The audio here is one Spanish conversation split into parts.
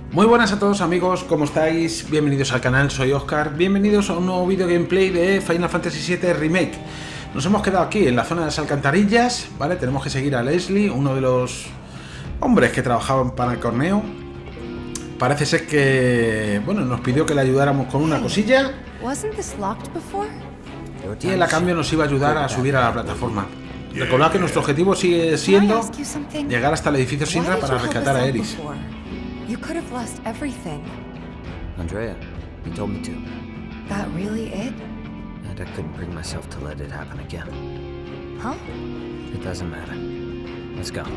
Muy buenas a todos amigos, ¿cómo estáis? Bienvenidos al canal, soy Oscar. Bienvenidos a un nuevo vídeo gameplay de Final Fantasy VII Remake. Nos hemos quedado aquí en la zona de las alcantarillas, ¿vale? Tenemos que seguir a Leslie, uno de los hombres que trabajaban para el Corneo. Parece ser que, bueno, nos pidió que le ayudáramos con una cosilla y él a cambio nos iba a ayudar a subir a la plataforma. Recordad que nuestro objetivo sigue siendo llegar hasta el edificio Shinra para rescatar a Eris. You could have lost everything. Andrea, you told me to. That really it? And I couldn't bring myself to let it happen again. Huh? It doesn't matter. Let's go.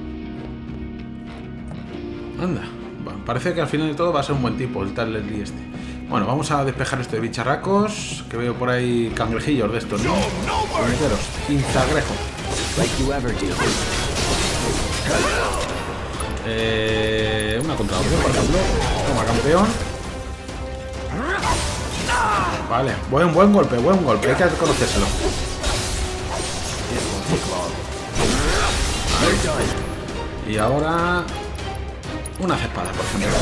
Anda, bueno, parece que al final de todo va a ser un buen tipo el tal Leslie este. Bueno, vamos a despejar esto de bicharracos, que veo por ahí cangrejillos de estos, ¿no? Puñeteros, pinzagrejo. Like you ever do. Una contraopción, por ejemplo. Toma, campeón. Vale, buen golpe, hay que conocérselo. Y ahora unas espadas, por ejemplo.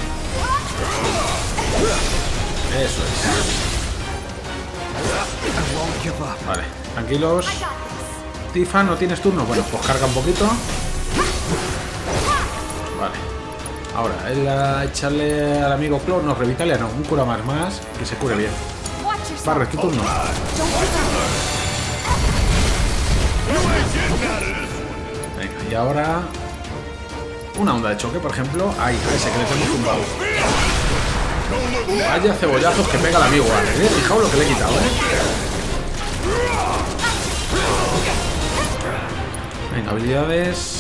Eso es. Vale, tranquilos. Tifa, ¿no tienes turno? Bueno, pues carga un poquito. Vale. Ahora, él a echarle al amigo Clor, no, Revitalia no, un cura más, que se cure bien. Barret, ¿qué turno? Venga, y ahora una onda de choque, por ejemplo. Ahí, a ese que le tenemos tumbado. Vaya cebollazos que pega el amigo, ¿vale? Fijaos lo que le he quitado, Venga, habilidades.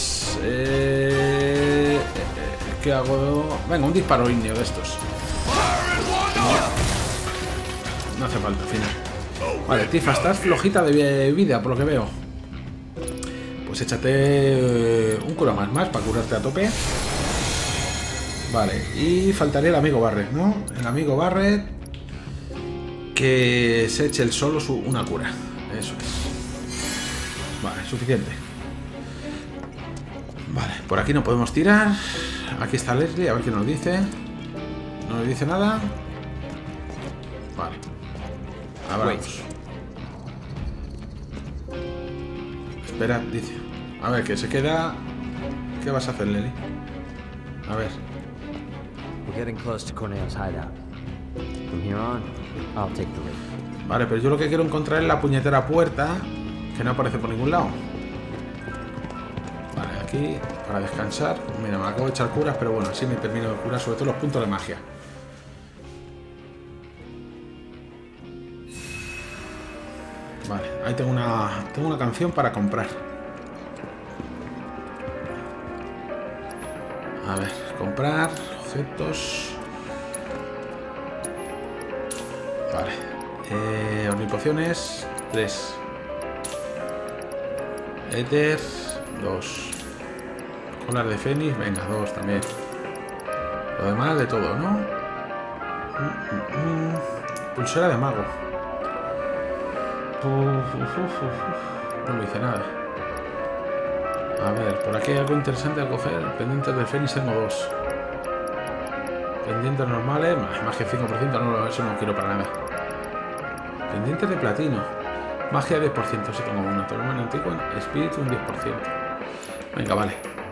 ¿Qué hago? Venga, un disparo ígneo de estos. No hace falta, al final. Vale, Tifa, estás flojita de vida, por lo que veo. Pues échate un cura más para curarte a tope. Vale, y faltaría el amigo Barret, ¿no? El amigo Barret que se eche el solo una cura. Eso es. Vale, suficiente. Vale, por aquí no podemos tirar. Aquí está Leslie, a ver qué nos dice. No nos dice nada. Vale. Vamos. Espera, dice. A ver, que se queda. ¿Qué vas a hacer, Leslie? A ver. We're getting close to Corneo's hideout. From here on, I'll take the lead. Vale, pero yo lo que quiero encontrar es la puñetera puerta que no aparece por ningún lado. Vale, aquí para descansar. Mira, me acabo de echar curas, pero bueno, así me termino de curar, sobre todo los puntos de magia. Vale, ahí tengo una canción para comprar. A ver, comprar objetos. Vale. Omnipociones 3. Éter 2. Colar de Fénix, venga, 2 también. Lo demás de todo, ¿no? Pulsera de mago. No me dice nada. A ver, por aquí hay algo interesante a coger. Pendientes de Fénix tengo 2. Pendientes normales, más que 5%, no, eso no quiero para nada. Pendientes de platino. Magia 10%, si tengo uno. Tormenta antigua, espíritu un 10%. Venga, vale.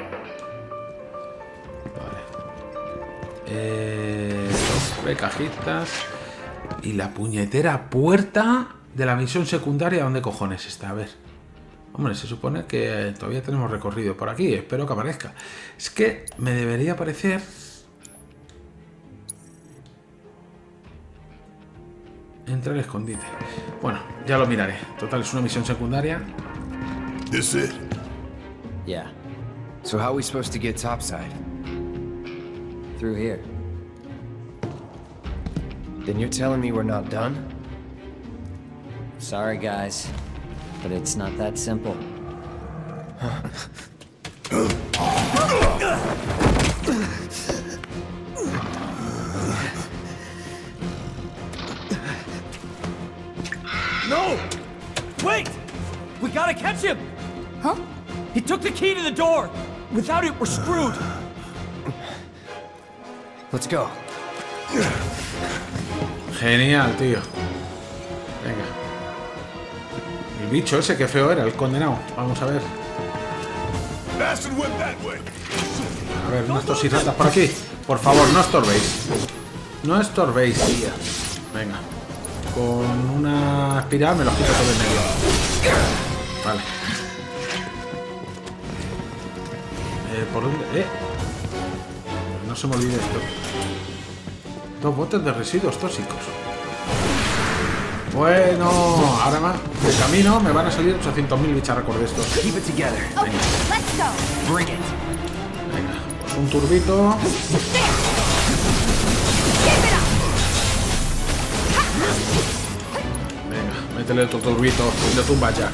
Vale. Cajitas. Y la puñetera puerta de la misión secundaria, ¿dónde cojones está? A ver. Hombre, se supone que todavía tenemos recorrido por aquí. Espero que aparezca. Es que me debería aparecer. Entra al escondite. Bueno, ya lo miraré. Total, es una misión secundaria. This it? Yeah, So how are we supposed to get topside? through here. Then you're telling me we're not done? Sorry, guys, but it's not that simple. No! Wait! We gotta catch him! Huh? He took the key to the door! Without it, we're screwed! Let's go. Genial, tío. Venga. El bicho ese, que feo era, el condenado. Vamos a ver. A ver, unos tosirratas por aquí. Por favor, no estorbéis. No estorbéis. Venga. Con una espiral me los quito todo en medio. Vale. ¿Por dónde? No se me olvide esto. 2 botes de residuos tóxicos. Bueno, ahora más de camino me van a salir 800.000 bicharracos de estos. Keep it together. Okay, let's go. Bring it. Venga, pues un turbito. Venga, métele otro turbito y lo tumba ya.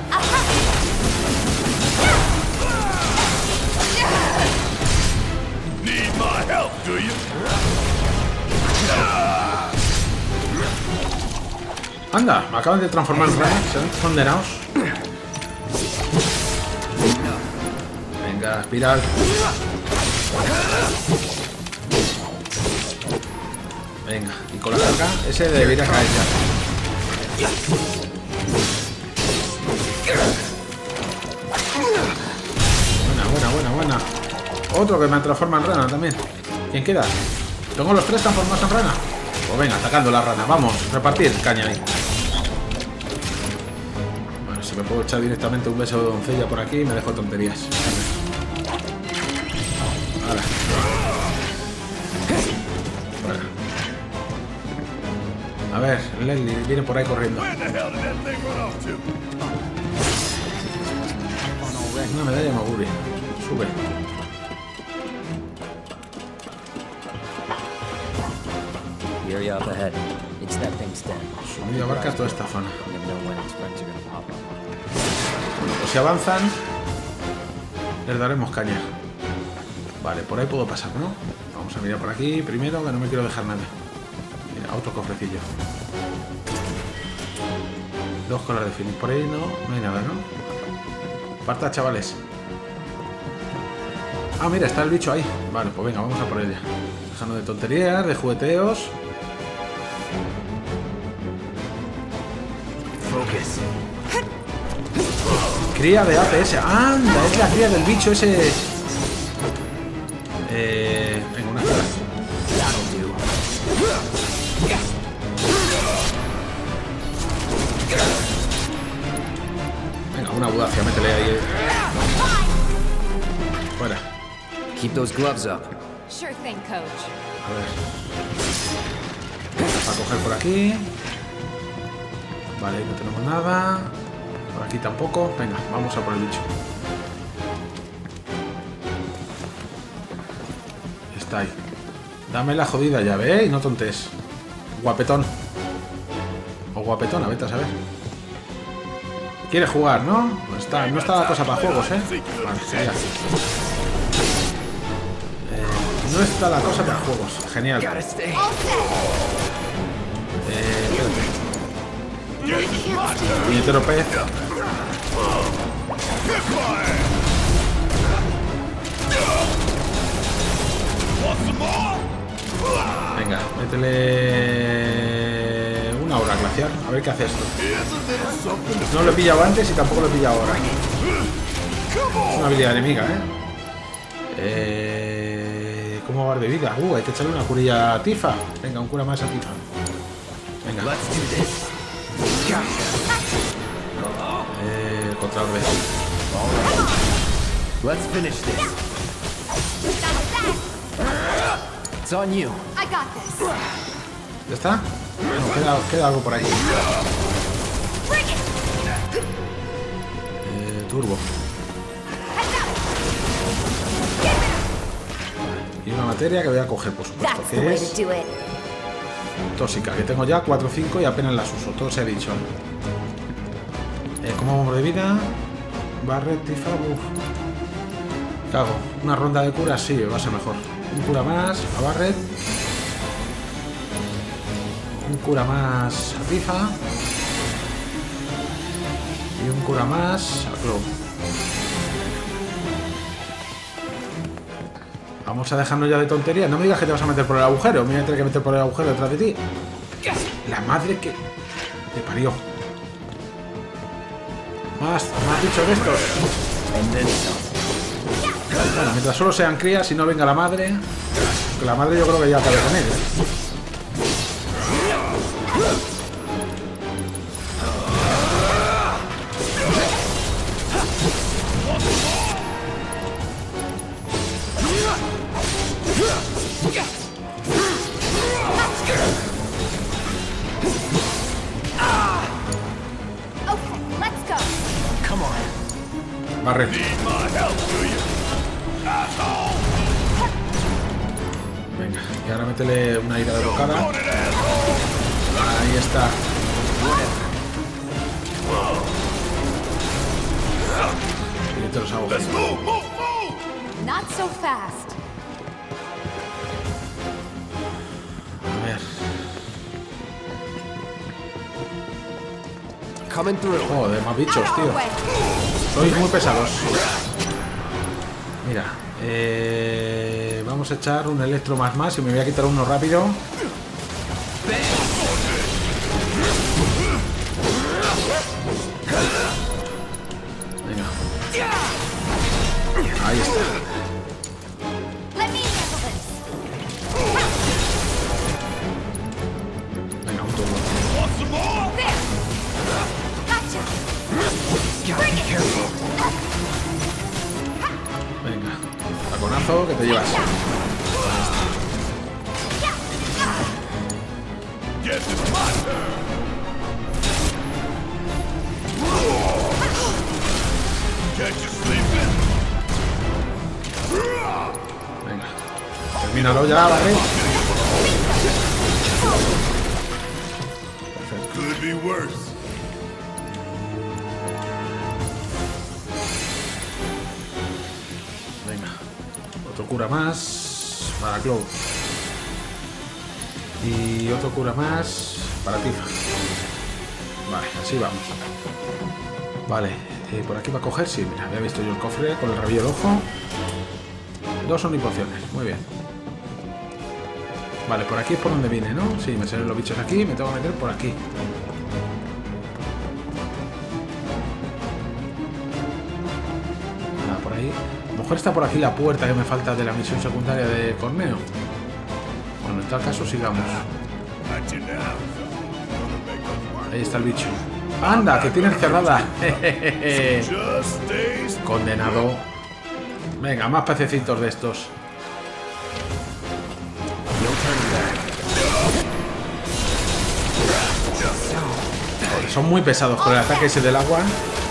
Need my help, do you? Anda, me acaban de transformar en rana. ¿Se ven condenados? Venga, espiral. Venga, y con la carga ese debería caer ya. Buena. Otro que me transforma en rana también. ¿Quién queda? ¿Tengo los 3 transformados en rana? Pues venga, atacando la rana. Vamos, repartir caña ahí. Bueno, si me puedo echar directamente un beso de doncella por aquí, me dejo tonterías. Ahora. Bueno. A ver, Leslie viene por ahí corriendo. Una medalla de Maguri. Sube. Area up ahead. It's that thing's den. Subido abarca toda esta zona. You never know when its friends are gonna pop up. Bueno, pues si avanzan, les daremos caña. Vale, por ahí puedo pasar, ¿no? Vamos a mirar por aquí primero, que no me quiero dejar nada. Mira, otro cofrecillo. 2 colas de feeling. Por ahí no hay nada, ¿no? Parta, chavales. Ah, mira, está el bicho ahí. Vale, pues venga, vamos a por ella. Dejando de tonterías, de jugueteos. Focus. Cría de APS. ¡Anda! Es la cría del bicho ese. Venga, una cara. Venga, una audacia, métele ahí. Fuera. Keep those gloves up. Sure thing, coach. A ver. Para coger por aquí. Vale, ahí no tenemos nada. Por aquí tampoco. Venga, vamos a por el bicho. Está ahí. Dame la jodida llave, ¿eh? Y no tontes. Guapetón. O guapetona, vete a saber. Quiere jugar, ¿no? No está la cosa para juegos, ¿eh? Vale, ya. No está la cosa para juegos. Genial. Stay. Espérate. Puñetero pez. Venga, métele una hora glaciar. A ver qué hace esto. No lo he pillado antes y tampoco lo he pillado ahora. Es una habilidad enemiga, ¿eh? ¿Cómo va de vida? Hay que echarle una curilla a Tifa. Venga, un cura más a Tifa. Venga. Contra Orbe. Let's finish this. It's on you. I got this. ¿Ya está? No, queda algo por ahí. Turbo. Y una materia que voy a coger, por supuesto, That's the que way es to do it. tóxica, que tengo ya 4 o 5 y apenas las uso, todo se ha dicho. ¿Cómo vamos de vida? Barret, Tifa, ¿qué hago? ¿Una ronda de curas? Sí, va a ser mejor. Un cura más a Barret. Un cura más a Tifa. Y un cura más a Cloud. Vamos a dejarnos ya de tonterías. No me digas que te vas a meter por el agujero. Me voy a tener que meter por el agujero detrás de ti. La madre que te parió. Más bichos de estos. Bueno, mientras solo sean crías y no venga la madre. Que la madre yo creo que ya acabé con él, ¿eh? Barret. Venga, y ahora métele una ira de bocada. Ahí está. Y te los hago. Not so fast. A ver. Coming through. Joder, más bichos, Out tío. our way. Sois muy pesados. Mira, vamos a echar un electro más y me voy a quitar uno rápido. Venga. Ahí está. Let me handle this. Venga, un turno. There. Gotcha. Bring it. Venga. Taconazo que te llevas. Guess it's my turn. Catch you sleeping. Venga. Termínalo ya, ¿vale? Could be worse. Venga. Otro cura más para Cloud. Y otro cura más para Tifa. Vale, así vamos. Vale, por aquí va a coger, sí, mira, había visto yo el cofre con el rabillo del ojo. 2 omnipociones, muy bien. Vale, por aquí es por donde viene, ¿no? Sí, me salen los bichos aquí, me tengo que meter por aquí. Nada, por ahí. A lo mejor está por aquí la puerta que me falta de la misión secundaria de Corneo. Bueno, en tal caso sigamos. Got you now. Gonna make us work. Ahí está el bicho. ¡Anda, que tienes cerrada! Just stays. Condenado. Venga, más pececitos de estos. Joder, son muy pesados con el ataque ese del agua.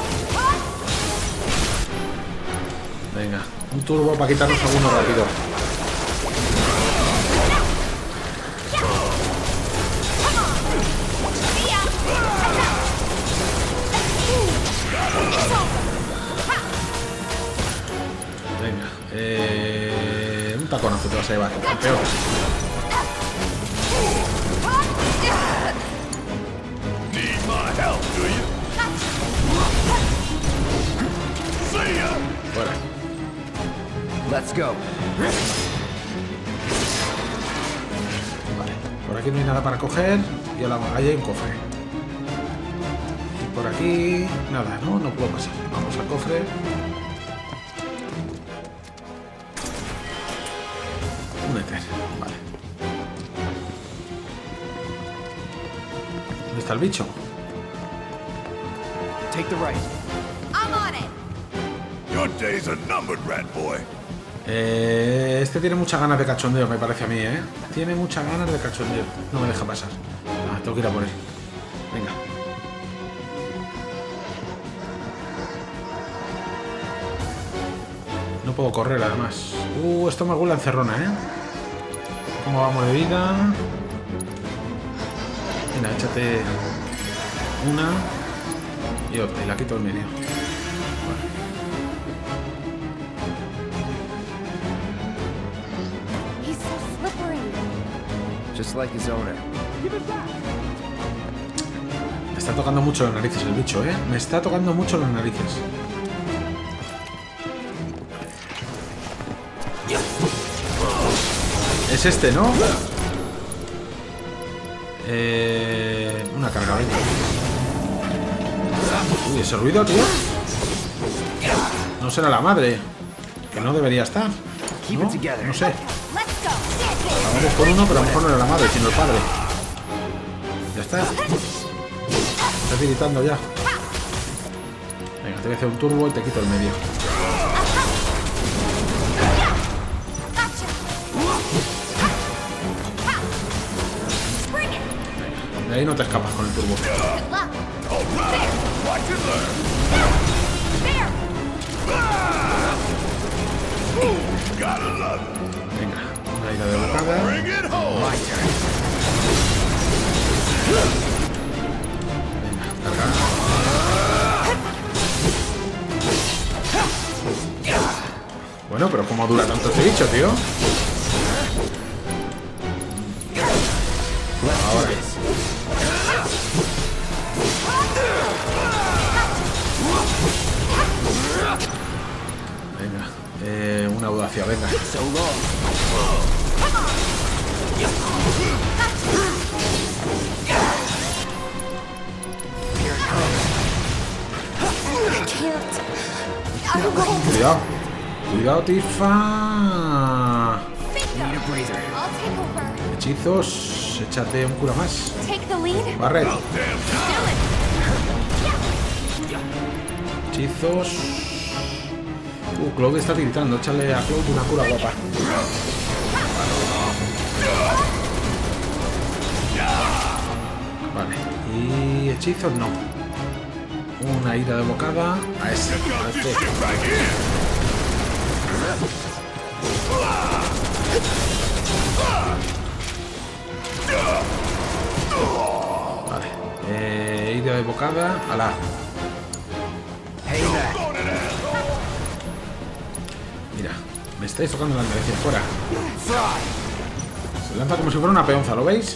Venga, un turbo para quitarnos alguno rápido. Venga, un taconazo te vas a llevar, campeón. Need my help, do you? See ya. Fuera. Let's go. Vale, por aquí no hay nada para coger. Y ahora ahí hay un cofre. Y por aquí nada, ¿no? No puedo pasar. Vamos al cofre. Un éter, vale. ¿Dónde está el bicho? Take the right. I'm on it. Your days are numbered, rat boy. Este tiene muchas ganas de cachondeo, me parece a mí, ¿eh? Tiene muchas ganas de cachondeo. No me deja pasar. Ah, tengo que ir a por él. Venga. No puedo correr, además. Esto me huele a encerrona, ¿eh? ¿Cómo vamos de vida? Mira, échate una y otra. Y la quito en medio. He's so slippery. Just like his owner. Me está tocando mucho las narices el bicho, ¿eh? Me está tocando mucho las narices. Es este, ¿no? Una carga, venga. Uy, ese ruido, tío. No será la madre. Que no debería estar. ¿No? No sé. Vamos por uno, pero a lo mejor no era la madre, sino el padre. Ya está. Está tiritando ya. Venga, te voy a hacer un turbo y te quito el medio. De ahí no te escapas con el turbo. Venga, una ira de bocada. Venga, carga. Bueno, pero ¿cómo dura tanto este bicho, tío? Ahora. Venga, una audacia, venga. Cuidado. Cuidado, Tifa. Hechizos. Échate un cura más. Barret. Hechizos. Claude está gritando. Échale a Claude una cura guapa. Vale. Y hechizos no. Una ira de bocada a ese. Vale. Ira de bocada a la. Mira, me estáis tocando la nariz fuera. Se lanza como si fuera una peonza, ¿lo veis?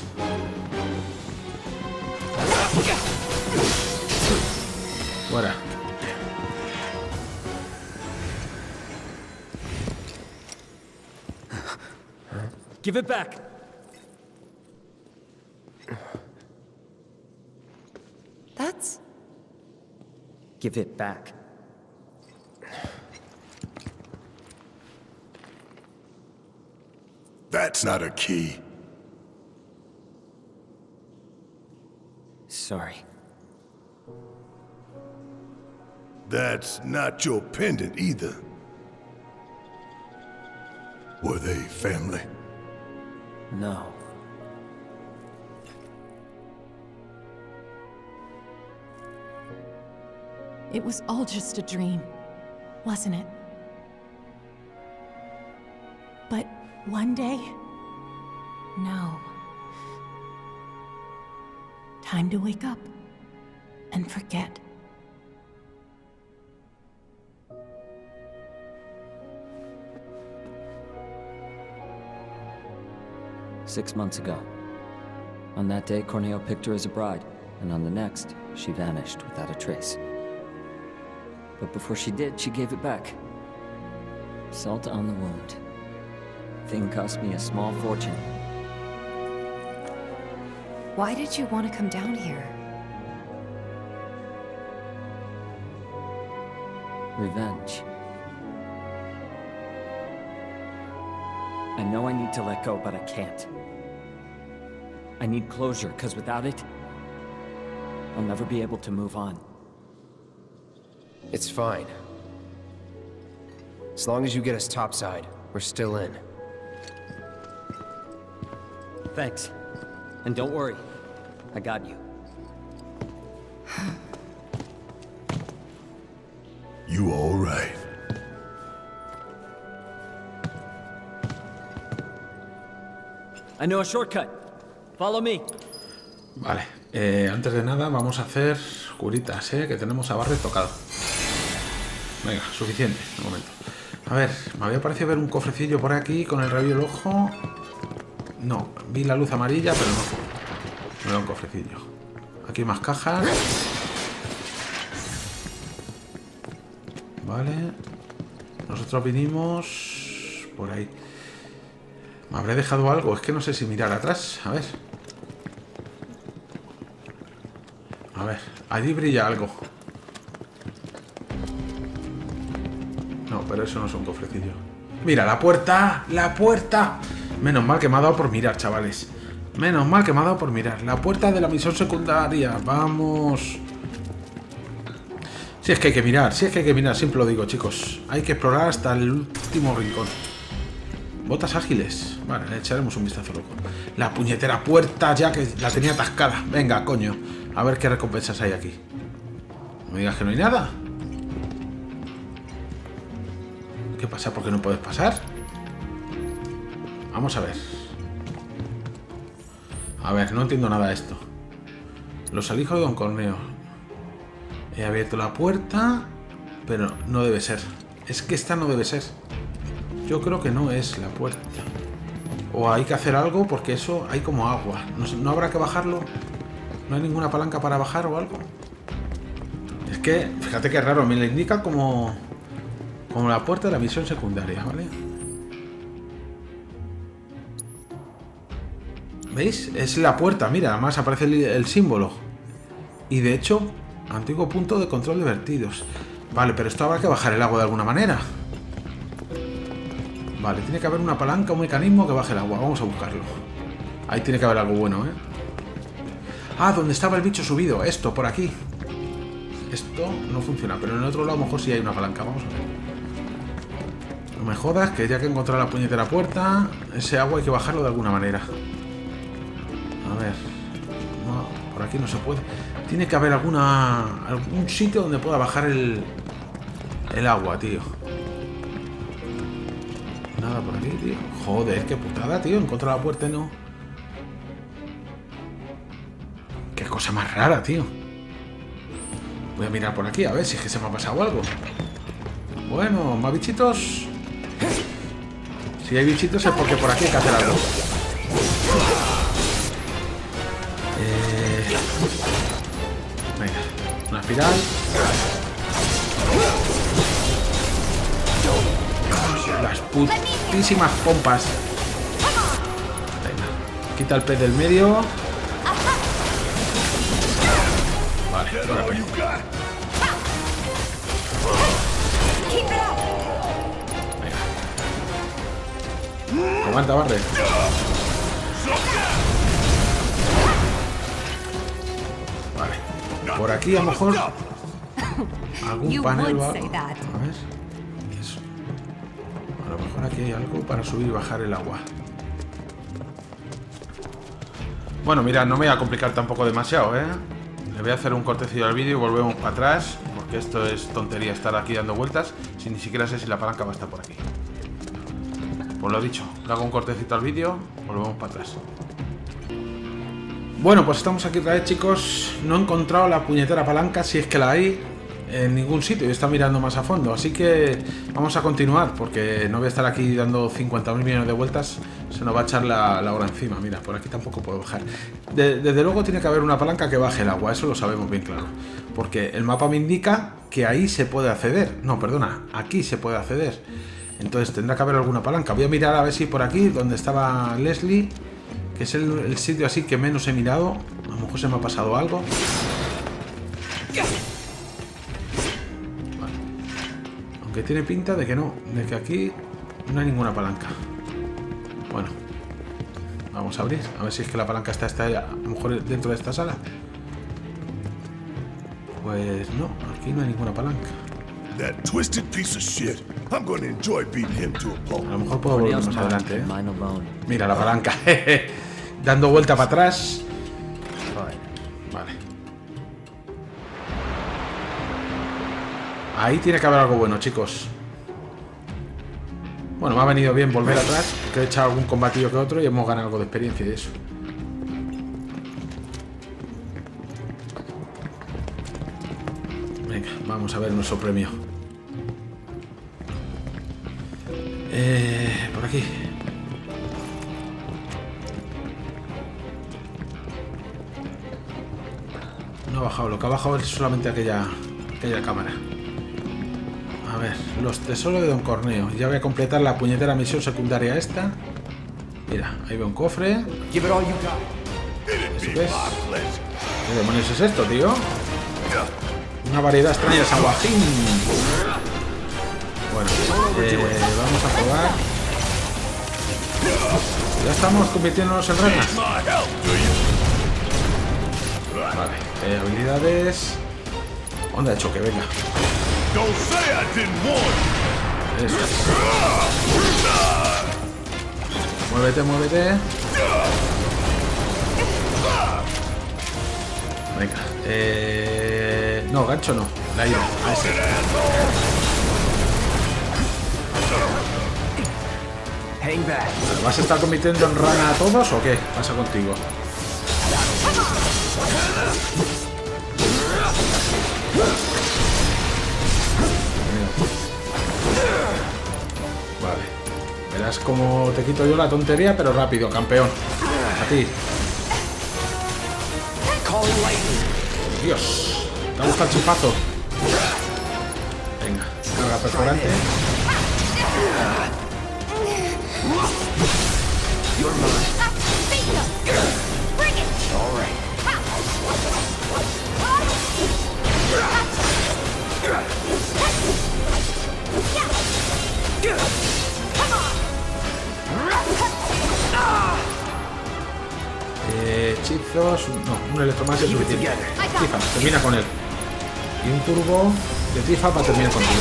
Fuera. Give it back. That's... Give it back. That's not a key. Sorry. That's not your pendant either. Were they family? No. It was all just a dream, wasn't it? But one day, no. Time to wake up and forget. "6 months ago. On that day, Corneo picked her as a bride, and on the next, she vanished without a trace. But before she did, she gave it back. Salt on the wound. Thing cost me a small fortune. Why did you want to come down here? Revenge. I know I need to let go, but I can't. I need closure, because without it, I'll never be able to move on. It's fine. As long as you get us topside, we're still in. Thanks. And don't worry. I got you. You all right? I know a shortcut. Follow me. Vale. Antes de nada vamos a hacer curitas, que tenemos a Barret tocado. Venga, suficiente. Un momento. A ver, me había parecido ver un cofrecillo por aquí con el rabillo del ojo. No, vi la luz amarilla, pero no era un cofrecillo. Aquí más cajas. Vale. Nosotros vinimos por ahí. ¿Me habré dejado algo? Es que no sé si mirar atrás. A ver. A ver, allí brilla algo. No, pero eso no es un cofrecillo. ¡Mira, la puerta! ¡La puerta! Menos mal que me ha dado por mirar, chavales. Menos mal que me ha dado por mirar. La puerta de la misión secundaria. ¡Vamos! Si es que hay que mirar, si es que hay que mirar. Siempre lo digo, chicos. Hay que explorar hasta el último rincón. Botas ágiles. Vale, le echaremos un vistazo loco. La puñetera puerta ya que la tenía atascada. Venga, coño. A ver qué recompensas hay aquí. No me digas que no hay nada. ¿Qué pasa? ¿Por qué no puedes pasar? Vamos a ver. A ver, no entiendo nada de esto. Los alijos de Don Corneo. He abierto la puerta, pero no debe ser. Es que esta no debe ser. Yo creo que no es la puerta. O hay que hacer algo porque eso hay como agua. ¿No habrá que bajarlo? ¿No hay ninguna palanca para bajar o algo? Es que, fíjate que raro, me la indica como la puerta de la misión secundaria, ¿vale? ¿Veis? Es la puerta, mira, además aparece el símbolo. Y de hecho, antiguo punto de control de vertidos. Vale, pero esto habrá que bajar el agua de alguna manera. Vale, tiene que haber una palanca, un mecanismo que baje el agua. Vamos a buscarlo. Ahí tiene que haber algo bueno, ¿eh? Ah, donde estaba el bicho subido. Esto, por aquí. Esto no funciona, pero en el otro lado a lo mejor sí hay una palanca. Vamos a ver. No me jodas, que ya que he encontrado la puñetera puerta, ese agua hay que bajarlo de alguna manera. A ver. No, por aquí no se puede. Tiene que haber algún sitio donde pueda bajar el agua, tío. Nada por aquí, tío. Joder, qué putada, tío. Encontré la puerta y no. Qué cosa más rara, tío. Voy a mirar por aquí a ver si es que se me ha pasado algo. Bueno, más bichitos. Si hay bichitos es porque por aquí hay que hacer algo. Venga, una espiral. Las putísimas pompas. Venga, quita el pez del medio. Vale, ahora pez. Venga. Aguanta, barre. Vale. Por aquí a lo mejor algún panel o algo. A ver. Eso. A lo mejor aquí hay algo para subir y bajar el agua. Bueno, mira, no me voy a complicar tampoco demasiado, ¿eh? Le voy a hacer un cortecillo al vídeo y volvemos para atrás, porque esto es tontería estar aquí dando vueltas si ni siquiera sé si la palanca va a estar por aquí. Pues lo dicho, le hago un cortecito al vídeo, volvemos para atrás. Bueno, pues estamos aquí otra vez, chicos. No he encontrado la puñetera palanca, si es que la hay, en ningún sitio. Yo está mirando más a fondo, así que vamos a continuar, porque no voy a estar aquí dando 50.000 millones de vueltas. Se nos va a echar la hora encima. Mira, por aquí tampoco puedo bajar. Desde luego tiene que haber una palanca que baje el agua, eso lo sabemos bien claro, porque el mapa me indica que ahí se puede acceder. No, perdona, aquí se puede acceder. Entonces tendrá que haber alguna palanca. Voy a mirar a ver si por aquí, donde estaba Leslie, que es el sitio así que menos he mirado. A lo mejor se me ha pasado algo. Vale. Aunque tiene pinta de que no, de que aquí no hay ninguna palanca. Bueno, vamos a abrir, a ver si es que la palanca está a lo mejor dentro de esta sala. Pues no, aquí no hay ninguna palanca. That twisted piece of shit. I'm gonna enjoy beating him to a pulp. A lo mejor puedo volver más adelante, ¿eh? Mira la palanca, dando vuelta para atrás. Vale. Ahí tiene que haber algo bueno, chicos. Bueno, me ha venido bien volver atrás, que he echado algún combatillo que otro y hemos ganado algo de experiencia y eso. Venga, vamos a ver nuestro premio. Por aquí. No ha bajado, lo que ha bajado es solamente aquella cámara. A ver, los tesoros de Don Corneo. Ya voy a completar la puñetera misión secundaria esta. Mira, ahí veo un cofre. Give it all you got. ¿Eso qué es? ¿Qué demonios es esto, tío? Una variedad extraña de salvajín. Bueno, vamos a probar. Ya estamos convirtiéndonos en ranas. Vale, habilidades. Onda de choque, venga. Eso es. Muévete, muévete. Venga. No, gancho no. La ira. A ese. Hang back. ¿Vas a estar convirtiendo en rana a todos o qué pasa contigo? Vale. Verás cómo te quito yo la tontería, pero rápido, campeón. A ti. Dios. ¿Te gusta el chifazo? Venga, carga perforante. Hechizos. No, un electromás es suficiente. Tifa, termina con él. Y un turbo de Tifa para terminar contigo.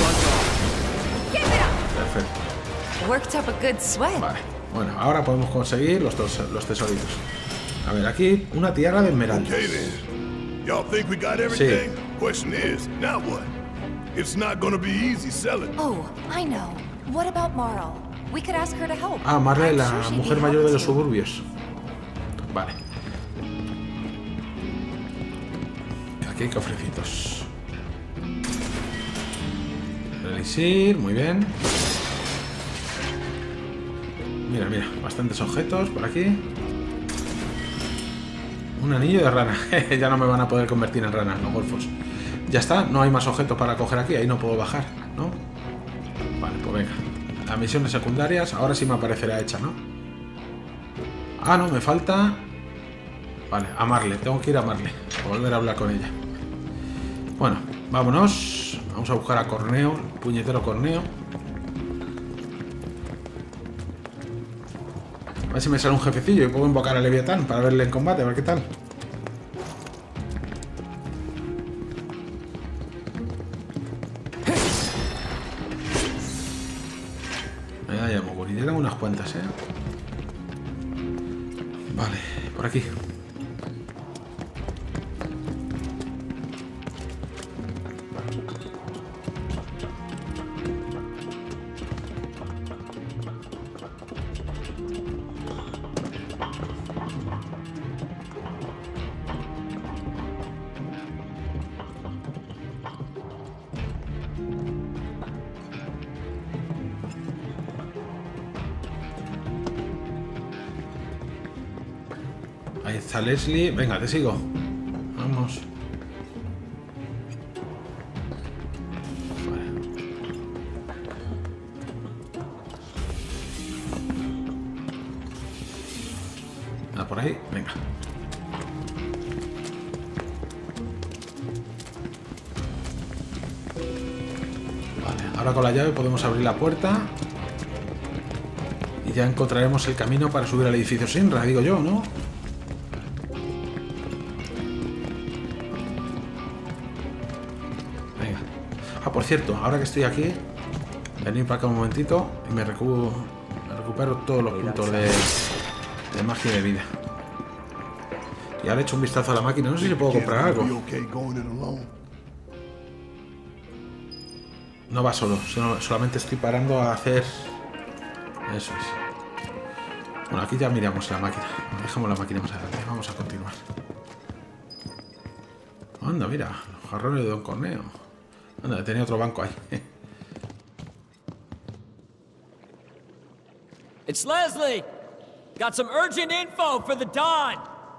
Perfecto. Worked up a good sweat. Vale, bueno, ahora podemos conseguir los tesoritos. A ver, aquí una tierra de esmeraldas. Okay then. Y'all think we got everything? Question is, now what? It's not gonna be easy selling. Oh, I know. What about Marl? We could ask her to help. Ah, Marle, I'm la sure she'd be mujer mayor happy de los to. suburbios. Vale. Aquí hay cofrecitos. Elixir, muy bien. Mira, mira, bastantes objetos por aquí. Un anillo de rana. Ya no me van a poder convertir en rana los golfos. Ya está, no hay más objetos para coger aquí. Ahí no puedo bajar, ¿no? Vale, pues venga. Las misiones secundarias, ahora sí me aparecerá hecha, ¿no? Ah, no, me falta... Vale, a Marle, tengo que ir a Marle. A volver a hablar con ella. Bueno, vámonos. Vamos a buscar a Corneo, puñetero Corneo. A ver si me sale un jefecillo y puedo invocar a Leviatán para verle en combate, a ver qué tal. Ya me tengo unas cuantas, Vale, por aquí. Ahí está Leslie. Venga, te sigo. Vamos. Vale. Nada por ahí. Venga. Vale, ahora con la llave podemos abrir la puerta. Y ya encontraremos el camino para subir al edificio Sinra, digo yo, ¿no? Por cierto, ahora que estoy aquí, venid para acá un momentito y me recupero todos los puntos de magia y de vida. Y ahora he hecho un vistazo a la máquina, no sé si puedo comprar algo. No va solo, solamente estoy parando a hacer... Eso es. Bueno, aquí ya miramos la máquina. Dejamos la máquina más adelante, vamos a continuar. Anda, mira, los jarrones de Don Corneo. Anda, tenía otro banco ahí. It's Leslie! Got some urgent info for the Don!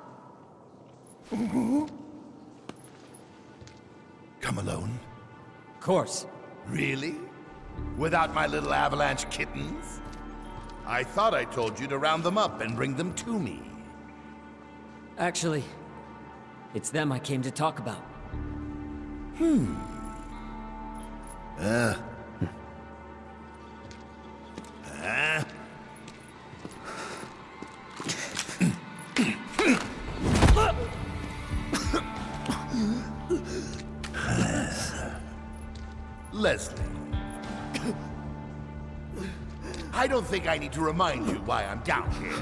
Come alone? Of course. Really? Without my little avalanche kittens? I thought I told you to round them up and bring them to me. Actually, it's them I came to talk about. Leslie. I don't think I need to remind you why I'm down here.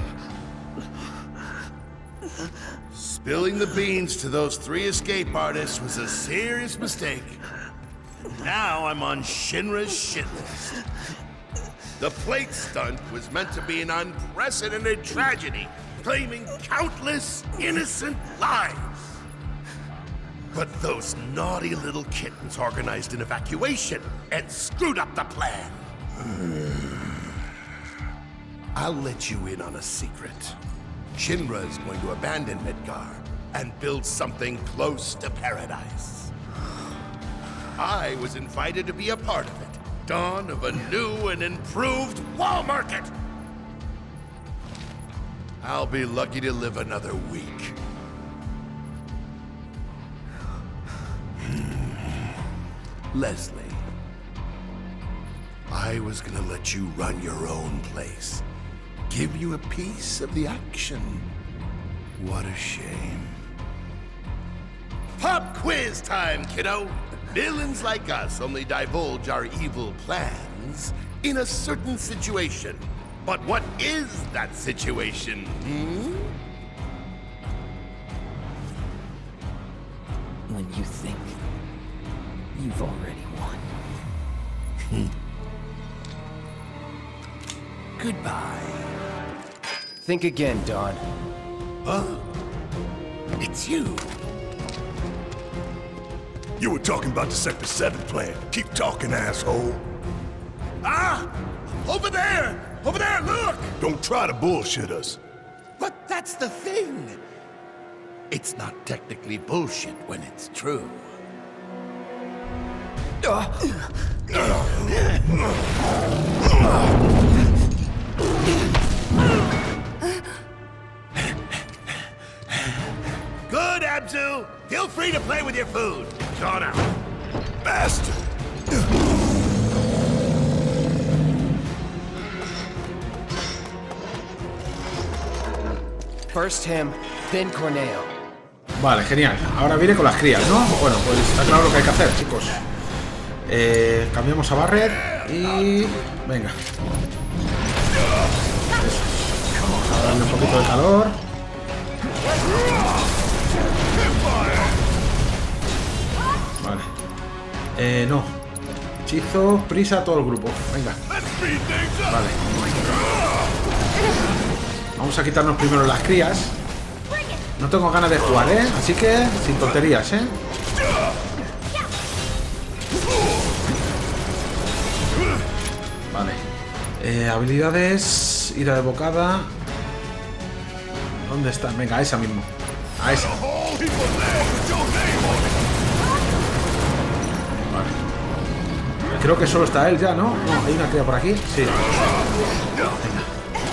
Spilling the beans to those 3 escape artists was a serious mistake. Now I'm on Shinra's shit list. The plate stunt was meant to be an unprecedented tragedy, claiming countless innocent lives. But those naughty little kittens organized an evacuation and screwed up the plan. I'll let you in on a secret. Shinra is going to abandon Midgar and build something close to paradise. I was invited to be a part of it. Dawn of a new and improved wall market. I'll be lucky to live another week. Leslie, I was gonna let you run your own place. Give you a piece of the action. What a shame. Pop quiz time, kiddo! Villains like us only divulge our evil plans in a certain situation. But what is that situation, When you think you've already won. Goodbye. Think again, Dawn. Huh? It's you. You were talking about the Sector 7 plan. Keep talking, asshole. Ah! Over there! Over there, look! Don't try to bullshit us. But that's the thing. It's not technically bullshit when it's true. Good, Abzu! Feel free to play with your food. Gone out. Bastard! First him, then Corneo. Vale, genial. Ahora viene con las crías, ¿no? Bueno, pues está claro lo que hay que hacer, chicos. Cambiamos a Barret y... venga. Eso. Vamos a darle un poquito de calor. Vale. No. Hechizo, prisa a todo el grupo. Venga. Vale. Vamos a quitarnos primero las crías. No tengo ganas de jugar, ¿eh? Así que sin tonterías, ¿eh? Vale. Habilidades. Ira de bocada. ¿Dónde está? Venga, a esa mismo. A esa. Vale. Creo que solo está él ya, ¿no? No, hay una cría por aquí. Sí. Venga.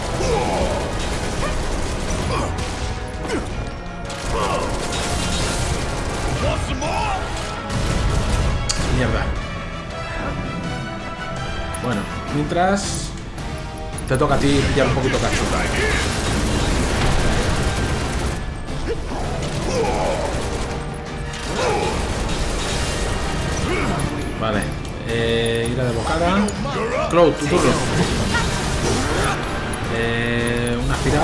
Mierda. Bueno, mientras te toca a ti pillar un poquito cacho. Vale. Ira de bocada. Cloud, tu turno. Una espiral.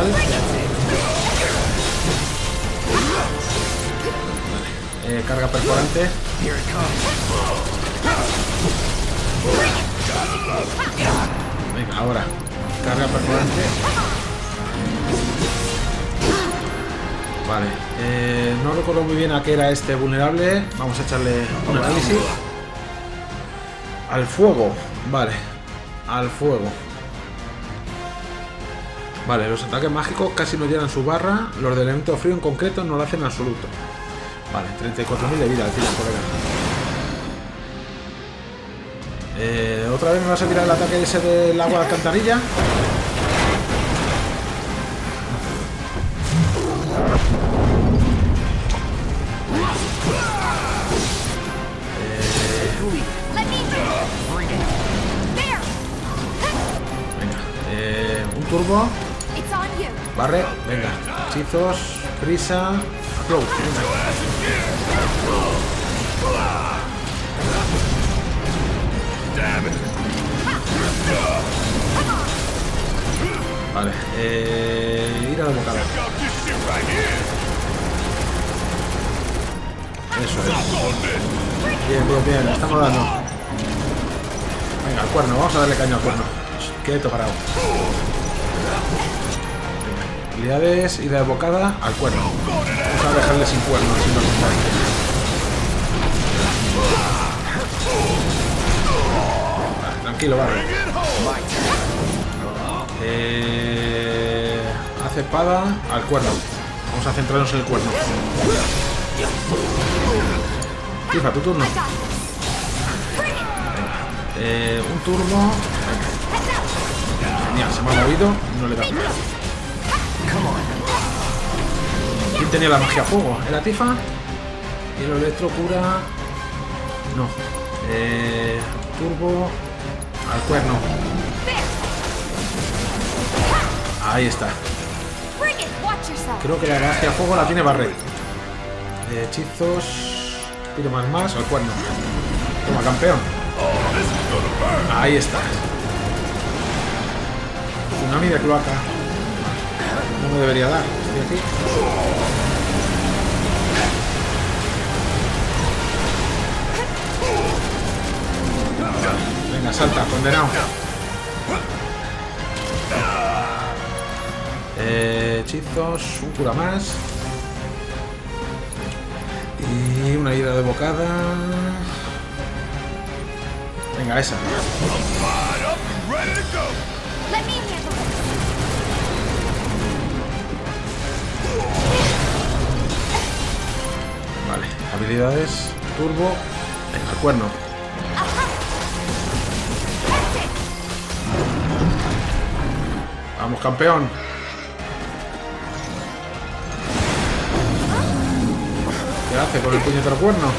Vale. Carga perforante. Venga, ahora. Carga perforante. Vale. No recuerdo muy bien a qué era este vulnerable. Vamos a echarle un análisis. Al fuego. Vale. Al fuego. Vale, los ataques mágicos casi no llenan su barra. Los de elemento frío en concreto no lo hacen en absoluto. Vale, 34.000 de vida, al final, por ver. ¿Otra vez me vas a tirar el ataque ese del agua de alcantarilla? turbo. It's on you. Barret, venga. Hechizos, prisa, Cloud. Vale, ira de bocada. Eso es. Bien, bien, bien, le estamos dando. Venga, al cuerno, vamos a darle caña al cuerno. Quieto, parado. Venga, habilidades, ira de bocada al cuerno. Vamos a dejarle sin cuerno, si no está ahí. Vale, tranquilo, Barry. Hace espada al cuerno. Vamos a centrarnos en el cuerno. Tifa, tu turno. Un turno. Genial, se me ha movido. No le da. ¿Quién tenía la magia fuego? ¿Era Tifa? Y el electro cura. No. Turbo al cuerno. Ahí está. Creo que la magia fuego la tiene Barret. Hechizos. Tiro más al cuerno. Toma, campeón. Ahí está. Tsunami de cloaca. No me debería dar. Estoy aquí. Venga, salta, condenado. Hechizos, un cura más. Y una ira de bocada. Venga, esa. Vale, habilidades, turbo. Venga, el cuerno. Vamos, campeón. ¿Qué hace con el puñetero cuerno?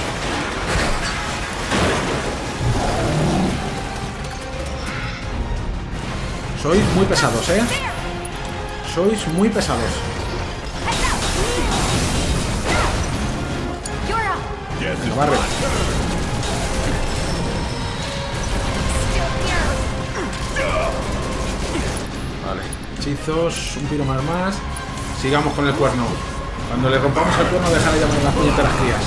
Sois muy pesados, ¿eh? Sois muy pesados. Venga, barre. Vale, hechizos, un piro más. Sigamos con el cuerno. Cuando le rompamos el cuerno, deja de llamar a las puñeteras crías.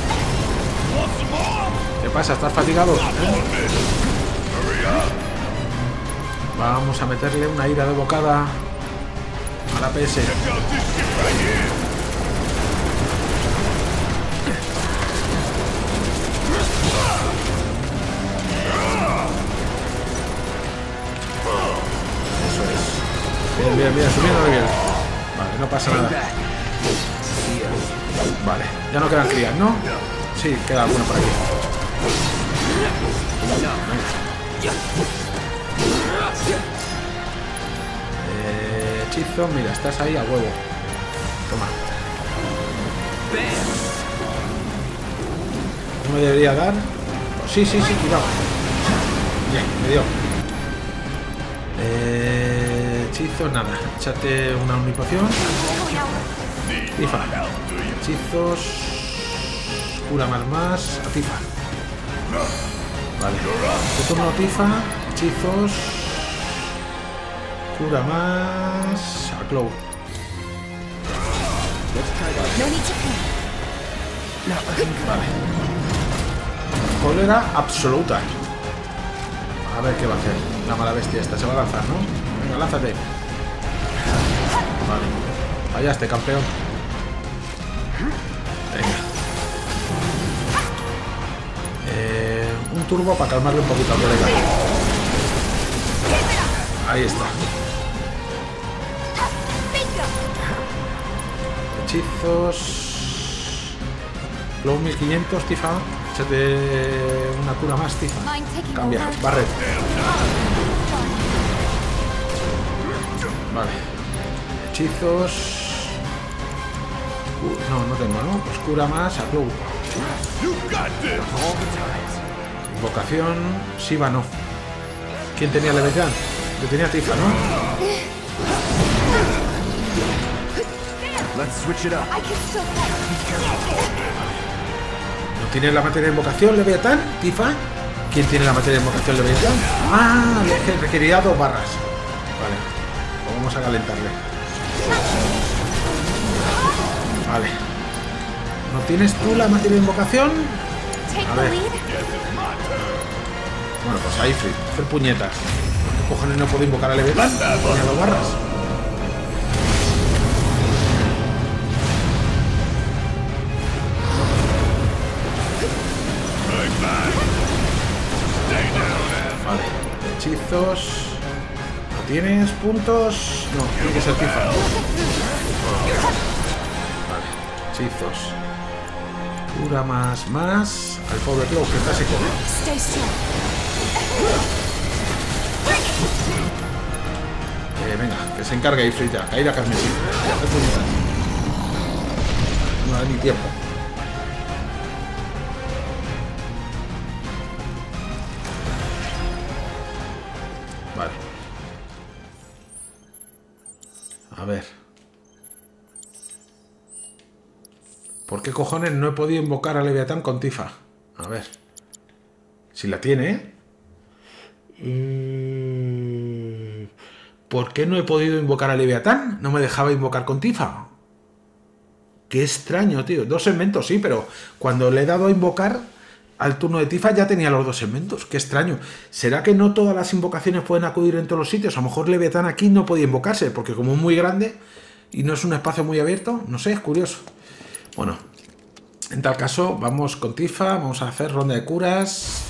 ¿Qué pasa? ¿Estás fatigado? Vamos a meterle una ira de bocada a la PS. Eso es. Bien, bien, bien, subiendo de bien. Vale, no pasa nada. Vale, ya no quedan crías, ¿no? Sí, queda alguno por aquí. Hechizo, mira, estás ahí a huevo. Toma. ¿No me debería dar? Sí, sí, sí, cuidado. Bien, me dio. Hechizo, nada. Échate una omnipoción. Tifa. Hechizos. Cura más. A Tifa. Vale. Tu turno, Tifa. Hechizos. Cura más. A Cloud. Vale. Cólera absoluta. A ver qué va a hacer. La mala bestia esta. Se va a lanzar, ¿no? Venga, lánzate. Vale. Fallaste, campeón. Venga. Un turbo para calmarle un poquito al colega. Ahí está. Hechizos. Flow 1500, Tifa. Échate una cura más, Tifa. Cambia, Barret. Vale. Hechizos. No, no tengo, ¿no? Pues cura más a Cloud. Invocación. Shiva no. ¿Quién tenía Leviatán? Lo tenía Tifa, ¿no? Let's switch it up. I can still ¿No tiene la materia de invocación Leviatán, Tifa? ¿Quién tiene la materia de invocación Leviatán? Ah, requería 2 barras. Vale, pues vamos a calentarle. Vale. ¿No tienes tú la materia de invocación? take A the ver. lead. Bueno, pues ahí, Ifrit, hacer puñetas. ¿Qué cojones no puedo invocar a Leviatán? Tenía 2 barras. Vale, hechizos. ¿No tienes puntos? No, tiene que ser Tifa. Vale, hechizos. Cura más. Al pobre Clow, que está seco. Stay strong. Venga, que se encargue Ifrit ya. Caída carmesí. Hacer puñetas. No da ni tiempo. Vale. A ver. ¿Por qué cojones no he podido invocar a Leviatán con Tifa? A ver. Si la tiene, ¿eh? ¿Por qué no he podido invocar a Leviatán? No me dejaba invocar con Tifa. Qué extraño, tío. 2 segmentos, sí, pero cuando le he dado a invocar al turno de Tifa ya tenía los 2 segmentos. Qué extraño. ¿Será que no todas las invocaciones pueden acudir en todos los sitios? A lo mejor Leviatán aquí no podía invocarse, porque como es muy grande y no es un espacio muy abierto, no sé, es curioso. Bueno, en tal caso, vamos con Tifa, vamos a hacer ronda de curas.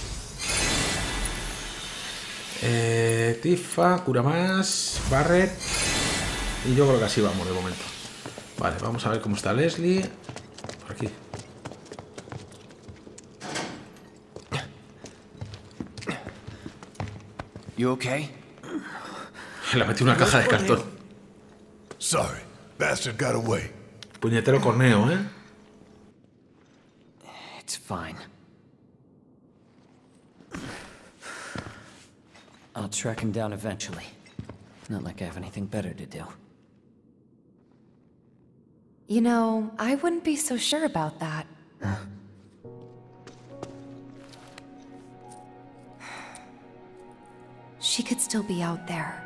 Tifa, cura más, Barret. Y yo creo que así vamos de momento. Vale, vamos a ver cómo está Leslie. Por aquí. You okay? Le metí una caja de cartón. Sorry, bastard got away. Puñetero corneo, ¿eh? It's fine. I'll track him down eventually. Not like I have anything better to do. You know, I wouldn't be so sure about that. She could still be out there.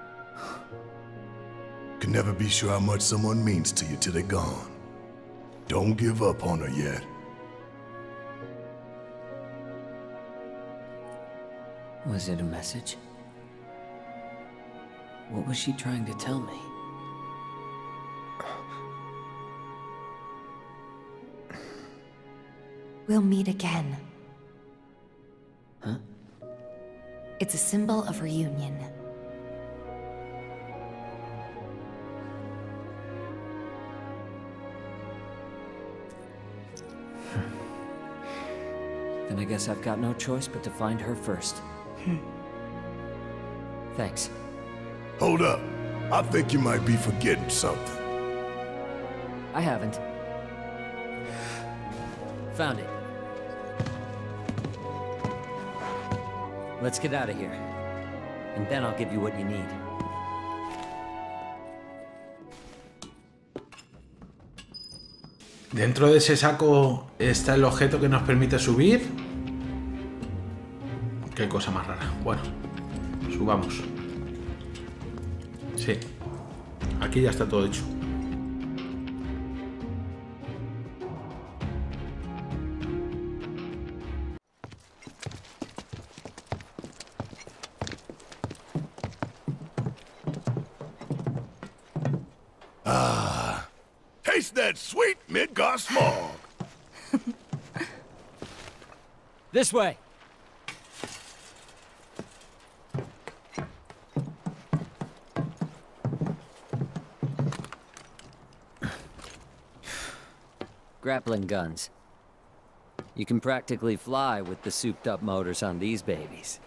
Can never be sure how much someone means to you till they're gone. Don't give up on her yet. Was it a message? What was she trying to tell me? We'll meet again. Huh? It's a symbol of reunion. Then I guess I've got no choice but to find her first. Thanks. Hold up. I think you might be forgetting something. I haven't. Found it. Let's get out of here. And then I'll give you what you need. Dentro de ese saco está el objeto que nos permite subir. Qué cosa más rara. Bueno, subamos. Sí. Aquí ya está todo hecho. Taste that sweet Midgar smog. This way. Grappling guns. You can practically fly with the souped-up motors on these babies.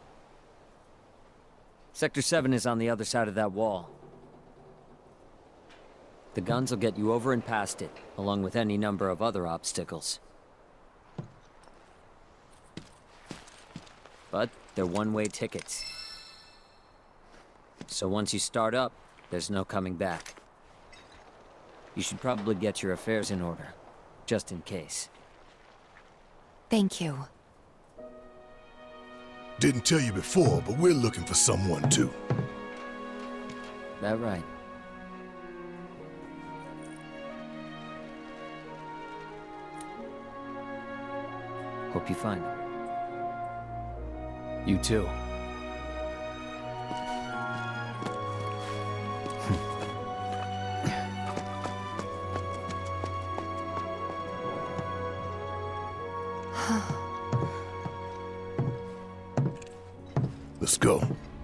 Sector 7 is on the other side of that wall. The guns will get you over and past it, along with any number of other obstacles. But they're one-way tickets. So once you start up, there's no coming back. You should probably get your affairs in order, just in case. Thank you. Didn't tell you before, but we're looking for someone too. That right? Hope you find him. You too. Let's go.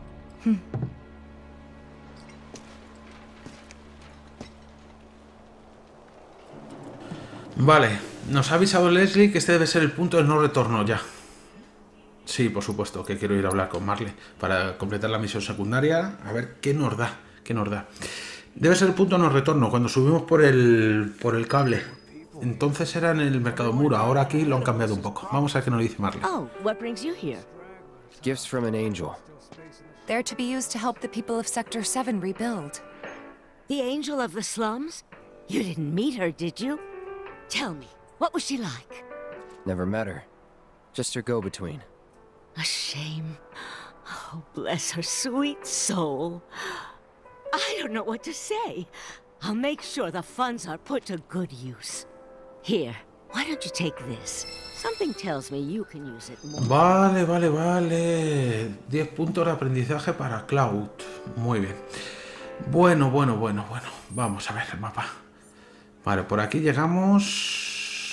Vale, nos ha avisado Leslie que este debe ser el punto de no retorno ya. Sí, por supuesto, que quiero ir a hablar con Marley para completar la misión secundaria. A ver qué nos da, qué nos da. Debe ser el punto de no retorno, cuando subimos por el cable. Entonces era en el Mercado Muro, ahora aquí lo han cambiado un poco. Vamos a ver qué nos dice Marley. Oh, what brings you here? Gifts from an angel. They're to be used to help the people of Sector 7 rebuild. The angel of the slums? You didn't meet her, did you? Tell me, what was she like? Never met her. Just her go-between. A shame. Oh, bless her sweet soul. I don't know what to say. I'll make sure the funds are put to good use. Here, why don't you take this? Something tells me you can use it more. Vale, vale, vale. 10 puntos de aprendizaje para Cloud. Muy bien. Bueno. Vamos a ver el mapa. Vale, por aquí llegamos...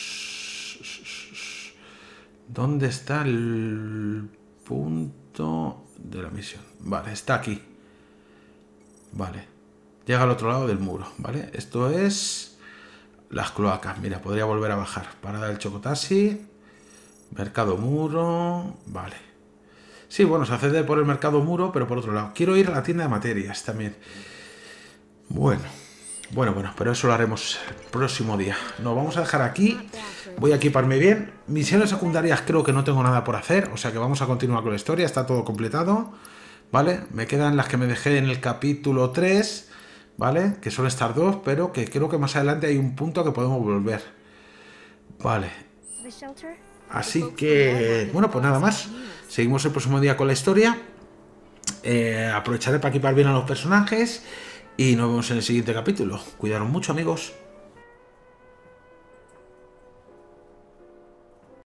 ¿Dónde está el punto de la misión? Vale, está aquí. Vale. Llega al otro lado del muro, ¿vale? Esto es... las cloacas. Mira, podría volver a bajar. Parada del Chocotaxi. Mercado Muro. Vale. Sí, bueno, se accede por el Mercado Muro, pero por otro lado. Quiero ir a la tienda de materias también. Bueno, pero eso lo haremos el próximo día. Nos vamos a dejar aquí. Voy a equiparme bien. Misiones secundarias creo que no tengo nada por hacer, o sea que vamos a continuar con la historia. Está todo completado, ¿vale? Me quedan las que me dejé en el capítulo 3, ¿vale? Que suelen estar 2, pero que creo que más adelante hay un punto que podemos volver. Vale. Así que, bueno, pues nada más. Seguimos el próximo día con la historia. Aprovecharé para equipar bien a los personajes. Y nos vemos en el siguiente capítulo. Cuidaros mucho, amigos.